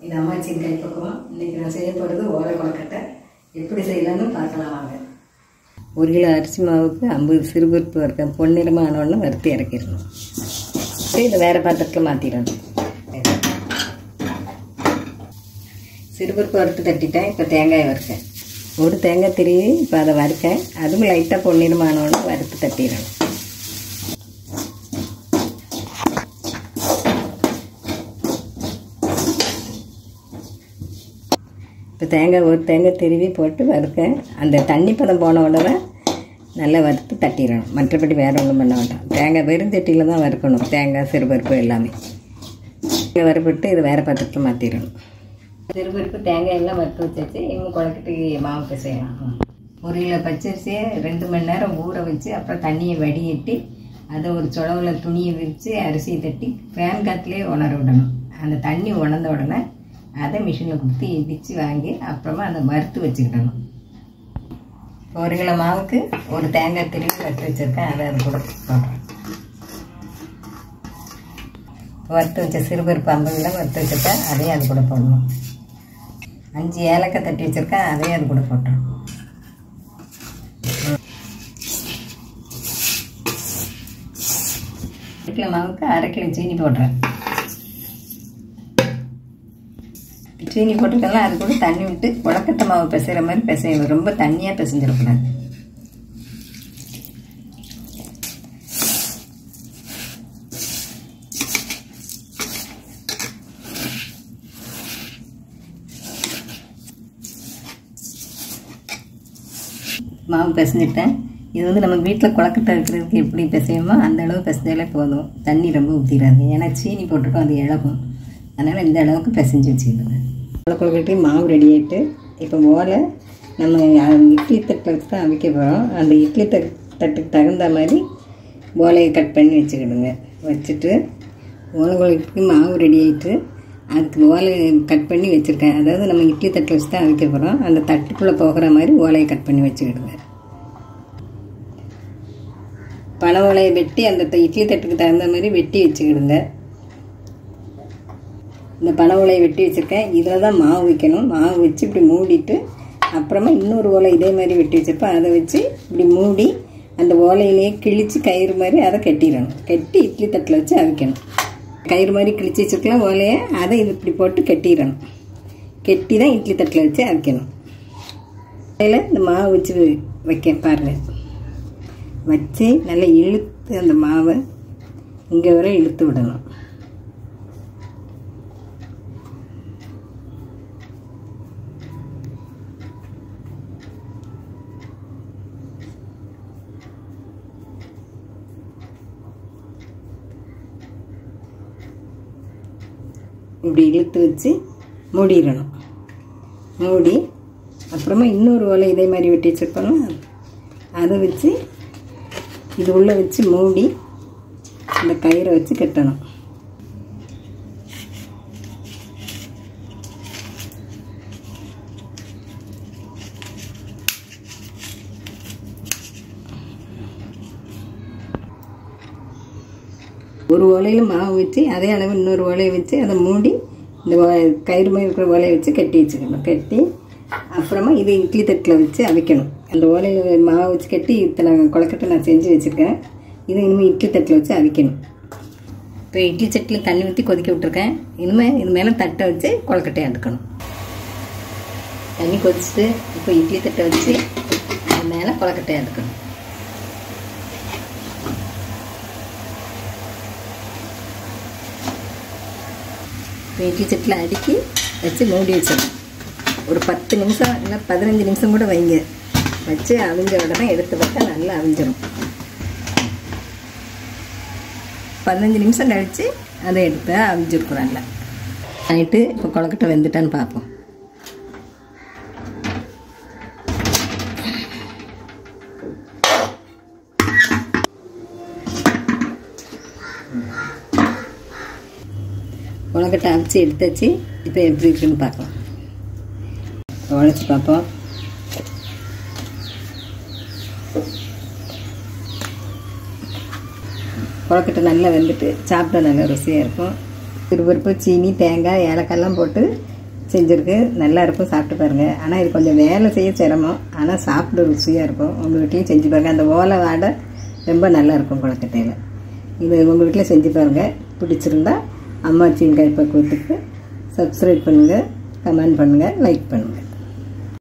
இது அம்மாச்சியின் கைப்பக்குவம். இன்றைக்கி நான் செய்ய போகிறது ஓலை கொழுக்கட்டை. எப்படி செய்யலான்னு பார்க்கலாம் வாங்க. 1 கிலோ அரிசி மாவுக்கு 50 சிறுபருப்பு வறுக்க பொன்னிறமாக ஆனோடனே வறுத்து இறக்கிடணும். இதை வேறு பாத்திரத்தில் மாற்றிடணும். சிறுபருப்பு வறுத்து தட்டிட்டேன். இப்போ தேங்காய் வறுக்கேன். ஒரு தேங்காய் திருவி இப்போ அதை வறுக்கேன். அதுவும் லைட்டாக பொன்னிறமாக ஆனோடனே வறுத்து தட்டிடணும். இப்போ தேங்காய் ஒரு தேங்காய் திருவி போட்டு வறுக்கேன். அந்த தண்ணி பதம் போன உடனே நல்லா வறுத்து தட்டிடணும். மற்றபடி வேறு ஒன்றும் பண்ண வேண்டாம். தேங்காய் வெறுந்தட்டியில் தான் வறுக்கணும். தேங்காய் சிறுபருப்பு எல்லாமே வறுபட்டு இதை வேறு பாத்திரத்தில் மாற்றிடணும். சிறுபருப்பு தேங்காய் எல்லாம் வறுத்து வச்சாச்சு. இன்னும் கொழுக்கட்டைக்கு மாவு பிசையலாம். 1 கிலோ பச்சரிசியை 2 மணி நேரம் ஊற வச்சு அப்புறம் தண்ணியை வடிகட்டி அதை ஒரு சுளவில் துணியை விரித்து அரிசியை தட்டி ஃபேன் காற்றுலேயே உணர விடணும். அந்த தண்ணி உணர்ந்த உடனே அதை மிஷினில் கொடுத்து இடித்து வாங்கி அப்புறமா அதை வறுத்து வச்சுக்கிடணும். 1 கிலோ மாவுக்கு ஒரு தேங்காய் திருவி வறுத்து வச்சுருக்கேன். அதை அது கூட போடுறேன். வறுத்து வச்ச சிறுபருப்பு 50 கிலோ வறுத்து வச்சுருக்கேன். அதையும் அது கூட போடணும். 5 ஏலக்காய் தட்டி வச்சுருக்கேன். அதையும் அது கூட போட்டுறோம். கிலோ மாவுக்கு 1/2 கிலோ சீனி போடுறேன். சீனி போட்டுக்கலாம். அது கூட தண்ணி விட்டு கொழுக்கட்டை மாவு பிசைகிற மாதிரி பிசையணும். ரொம்ப தண்ணியாக பிசைஞ்சிடக்கூடாது. மாவு பிசைஞ்சிட்டேன். இது வந்து நம்ம வீட்டில் கொழுக்கட்டை வைக்கிறதுக்கு எப்படி பிசையுமோ அந்த அளவு பிசைஞ்சாலே போதும். தண்ணி ரொம்ப ஊற்றிடாது. ஏன்னா சீனி போட்டுருக்கோம், அது இழகும். அதனால் இந்த அளவுக்கு பிசைஞ்சு வச்சுக்கிடுங்க. ஓலை கொழுக்கட்டையும் மாவு ரெடி ஆகிட்டு இப்போ ஓலை நம்ம இட்லி தட்டில் வச்சு தான் அவிக்க போகிறோம். அந்த இட்லி தட்டுக்கு தகுந்த மாதிரி ஓலையை கட் பண்ணி வச்சுக்கிடுங்க. வச்சுட்டு ஓலை கொழுக்கட்டைக்கு மாவு ரெடி ஆகிட்டு அதுக்கு ஓலையை கட் பண்ணி வச்சுருக்கேன். அதாவது நம்ம இட்லி தட்டில் வச்சு தான் அவிக்க போகிறோம். அந்த தட்டுக்குள்ளே போகிற மாதிரி ஓலையை கட் பண்ணி வச்சுக்கிடுங்க. பனை ஓலையை வெட்டி அந்த இட்லி தட்டுக்கு தகுந்த மாதிரி வெட்டி வச்சுக்கிடுங்க. இந்த பனை ஓலையை வெட்டி வச்சுருக்கேன். இதில் தான் மாவு வைக்கணும். மாவு வச்சு இப்படி மூடிட்டு அப்புறமா இன்னொரு ஓலை இதே மாதிரி வெட்டி வச்சுருப்பேன். அதை வச்சு இப்படி மூடி அந்த ஓலையிலேயே கிழித்து கயிறு மாதிரி அதை கட்டிடணும். கட்டி இட்லி தட்டில் வச்சு அவிக்கணும். கயிறு மாதிரி கிழிச்சி வச்சுருக்கலாம் ஓலையை. அதை இது இப்படி போட்டு கட்டிடணும். கட்டி தான் இட்லி தட்டில் வச்சு அவிக்கணும். அதில் இந்த மாவு வச்சு வைக்க பாருங்கள். வச்சு நல்லா இழுத்து அந்த மாவை இங்கே வரை இழுத்து விடணும். இப்படி இழுத்து வச்சு மூடிடணும். மூடி அப்புறமா இன்னொரு ஓலை இதே மாதிரி வெட்டி வச்சுருக்கணும். அதை வச்சு இது உள்ளே வச்சு மூடி அந்த கயிறை வச்சு கட்டணும். ஒரு ஓலையில் மாவு வச்சு அதே அளவு இன்னொரு ஓலையை வச்சு அதை மூடி இந்த கயிறு மாதிரி இருக்கிற ஓலையை வச்சு கட்டி வச்சுக்கணும். கட்டி அப்புறமா இது இட்லி தட்டில் வச்சு அவிக்கணும். அந்த ஓலையில் மாவு வச்சு கட்டி இத்தனை கொழுக்கட்டை நான் செஞ்சு வச்சுருக்கேன். இது இனிமேல் இட்லி தட்டில் வச்சு அவிக்கணும். இப்போ இட்லி சட்டியில் தண்ணி ஊற்றி கொதிக்க விட்டுருக்கேன். இனிமேல் இது மேலே தட்டை வச்சு கொழுக்கட்டையை எடுக்கணும். தண்ணி கொதிச்சுட்டு இப்போ இட்லி தட்டை வச்சு அது மேலே கொழுக்கட்டையை எடுக்கணும். இப்போ இட்லி சட்டியில் அடுக்கி வச்சு மூடி வச்சிடணும். ஒரு 10 நிமிஷம் இல்லை 15 நிமிஷம் கூட வைங்க. வச்சு அவிஞ்ச உடனே எடுத்து பார்த்தா நல்லா அவிஞ்சிடும். 15 நிமிஷம் கழித்து அதை எடுத்து அவிஞ்சிருக்கும் நல்லா. ஆகிட்டு இப்போ கொழுக்கட்டை வெந்துட்டான்னு பார்ப்போம். கொழுக்கட்டை அவிச்சு எடுத்தாச்சு. இப்போ எப்படி இருக்குன்னு பார்க்கலாம். உழைச்சி பார்ப்போம். கொழுக்கட்டை நல்லா வெந்துட்டு சாப்பிட்டா நல்லா ருசியாக இருக்கும். சிறுபருப்பு, சீனி, தேங்காய், ஏலக்காயெல்லாம் போட்டு செஞ்சுருக்கு. நல்லாயிருக்கும், சாப்பிட்டு பாருங்கள். ஆனால் இது கொஞ்சம் வேலை செய்ய சிரமம், ஆனால் சாப்பிட ருசியாக இருக்கும். உங்கள் வீட்லேயும் செஞ்சு பாருங்கள். அந்த ஓலை வாடை ரொம்ப நல்லாயிருக்கும் கொழுக்கட்டையில். இது உங்கள் வீட்டில் செஞ்சு பாருங்கள். பிடிச்சிருந்தா அம்மாச்சியின் கைப்பக்குவத்துக்கு சப்ஸ்கிரைப் பண்ணுங்கள், கமெண்ட் பண்ணுங்கள், லைக் பண்ணுங்கள்.